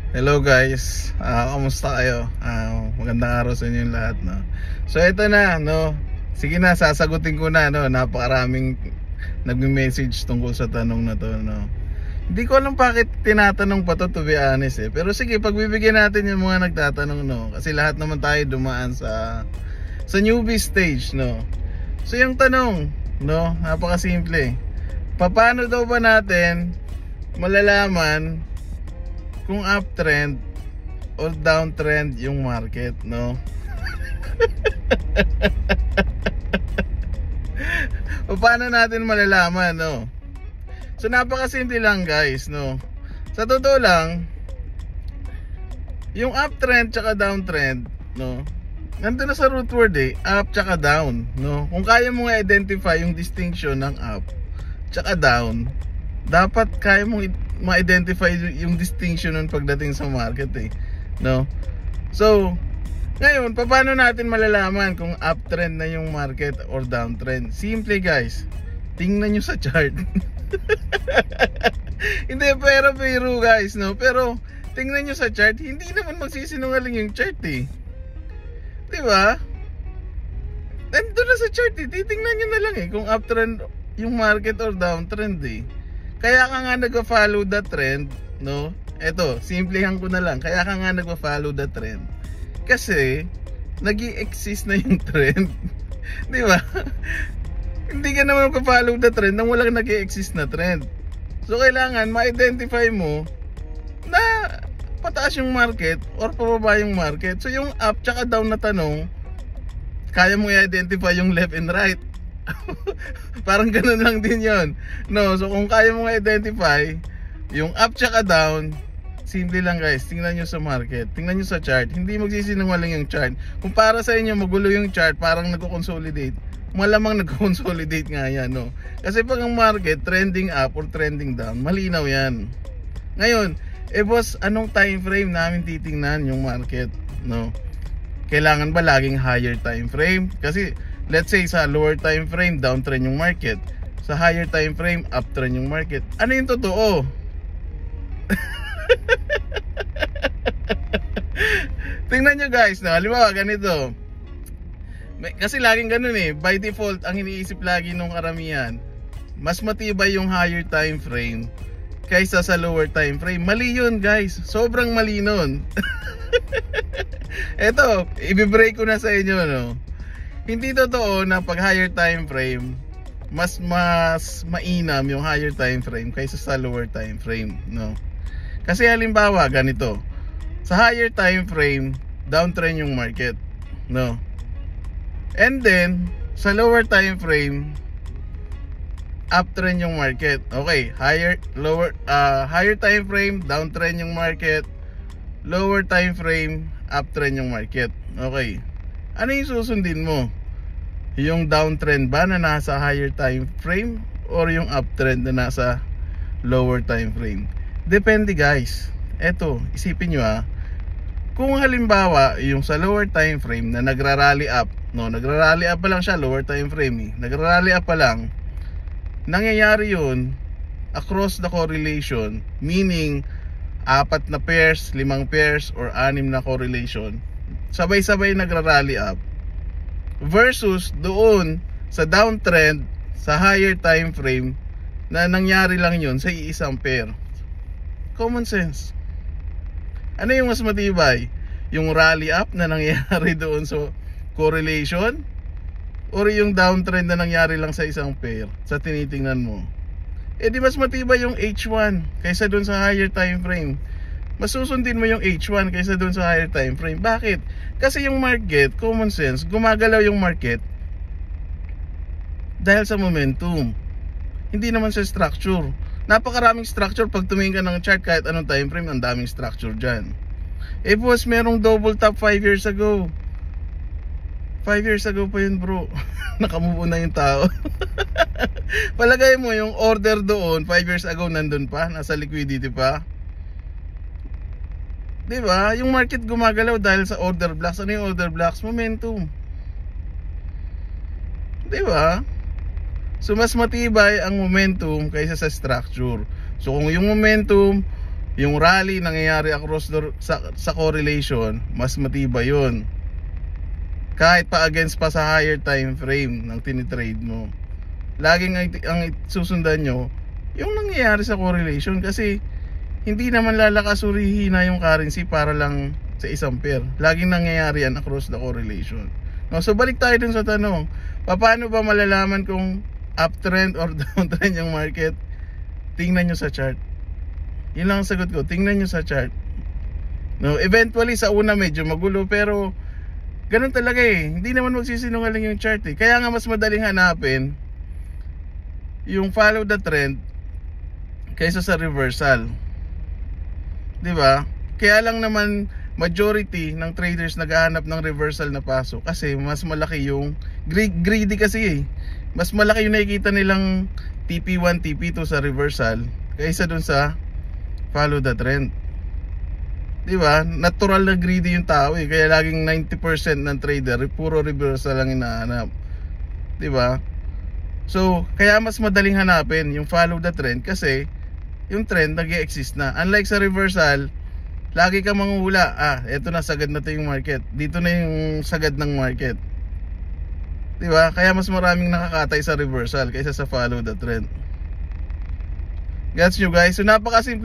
Hello guys, kamusta kayo? Magandang araw sa inyo lahat, no? So ito na, no? Sige na, sasagutin ko na, no? Napakaraming nagme-message tungkol sa tanong na to, no? Hindi ko alam bakit tinatanong pa to be honest Pero sige, pagbibigyan natin yung mga nagtatanong, no? Kasi lahat naman tayo dumaan sa newbie stage, no? So yung tanong, no? Napakasimple. Paano daw ba natin malalaman kung uptrend or downtrend yung market, no? Paano natin malalaman, no? So napakasimple lang guys, no? Sa totoo lang, yung uptrend tsaka downtrend, no? Nandun na sa root word up tsaka down, no? Kung kaya mo i-identify yung distinction ng up tsaka down, dapat kaya mong ma-identify yung distinction nun pagdating sa market, no? So ngayon, paano natin malalaman kung uptrend na yung market or downtrend? Simple guys, tingnan nyo sa chart. Hindi, pero guys, no? Pero tingnan nyo sa chart, hindi naman magsisinungaling yung chart, diba? Nandun na sa chart, titingnan nyo na lang kung uptrend yung market or downtrend, Kaya ka nga nagpa-follow the trend, no? Eto, simplihan ko na lang. Kaya ka nga nagpa-follow the trend kasi nag-i-exist na yung trend. Di ba? Hindi ka naman magpa-follow the trend nang walang nag-i-exist na trend. So kailangan ma-identify mo na pataas yung market or pababa yung market. So yung up tsaka down na tanong, kaya mo i-identify yung left and right. Parang ganun lang din yon, no? So kung kaya mong identify yung up tsaka down, simple lang guys, tingnan nyo sa market, tingnan nyo sa chart. Hindi magsisinungaling yung chart. Kung para sa inyo magulo yung chart, parang nagko-consolidate, malamang nagko-consolidate nga yan, no? Kasi pag ang market trending up or trending down, malinaw yan. Ngayon, boss, anong time frame namin titingnan yung market, no? Kailangan ba laging higher time frame? Kasi let's say sa lower time frame, downtrend yung market. Sa higher time frame, uptrend yung market. Ano yung totoo? Tingnan nyo guys, no? Halimbawa, ganito. Kasi laging ganun by default, ang iniisip lagi nung karamihan, mas matibay yung higher time frame kaysa sa lower time frame. Mali yun guys. Sobrang mali nun. Eto, i-break ko na sa inyo, no? Hindi totoo na pag higher time frame mas mainam yung higher time frame kaysa sa lower time frame, no? Kasi halimbawa ganito, sa higher time frame downtrend yung market, no? And then sa lower time frame uptrend yung market. Okay, higher time frame downtrend yung market, lower time frame uptrend yung market. Okay. Ano yung susundin mo? Yung downtrend ba na nasa higher time frame or yung uptrend na nasa lower time frame? Depende guys. Eto, isipin nyo kung halimbawa yung sa lower time frame na nagrarally up, no, nagrarally up pa lang siya, lower time frame nagrarally up pa lang, nangyayari yun across the correlation, meaning 4 na pairs, 5 pairs or 6 na correlation, sabay-sabay nagrarally up, versus doon sa downtrend sa higher time frame na nangyari lang yun sa iisang pair. Common sense. Ano yung mas matibay? Yung rally up na nangyari doon sa correlation or yung downtrend na nangyari lang sa isang pair sa tinitingnan mo? Di mas matibay yung H1 kaysa doon sa higher time frame. Mas susundin mo yung H1 kaysa doon sa higher time frame. Bakit? Kasi yung market, common sense, gumagalaw yung market dahil sa momentum, hindi naman sa structure. Napakaraming structure. Pag tumingin ka ng chart kahit anong time frame, ang daming structure dyan. Boss, merong double top 5 years ago. 5 years ago pa yun, bro. Nakamove on na yung tao. Palagay mo yung order doon 5 years ago nandun pa, nasa liquidity pa. Diba? Yung market gumagalaw dahil sa order blocks. Ano yung order blocks? Momentum. Diba? So mas matibay ang momentum kaysa sa structure. So kung yung momentum yung rally nangyayari across sa correlation, mas matibay yun. Kahit pa against pa sa higher time frame ng tinitrade mo, laging ang susundan nyo yung nangyayari sa correlation, kasi hindi naman lalakas o hihina yung currency para lang sa isang pair. Laging nangyayari yan across the correlation. No, so balik tayo dun sa tanong, paano ba malalaman kung uptrend or downtrend yung market? Tingnan nyo sa chart. Yun lang ang sagot ko, tingnan nyo sa chart. No, eventually sa una medyo magulo, pero ganun talaga eh. Hindi naman magsisinungaling yung chart eh. Kaya nga mas madaling hanapin yung follow the trend kaysa sa reversal, di ba? Kaya lang naman majority ng traders naghahanap ng reversal na pasok, kasi mas malaki yung greedy kasi eh. Mas malaki yung nakikita nilang TP1, TP2 sa reversal kaysa dun sa follow the trend, di ba? Natural na greedy yung tao eh. Kaya laging 90% ng trader puro reversal lang hinahanap, di ba? So, kaya mas madaling hanapin yung follow the trend, kasi yung trend nag-e-exist na. Unlike sa reversal, lagi kang manguhula, eto na, sagad na to yung market, dito na yung sagad ng market, di ba? Kaya mas maraming nakakatay sa reversal kaysa sa follow the trend. Gets nyo guys? So napakasimple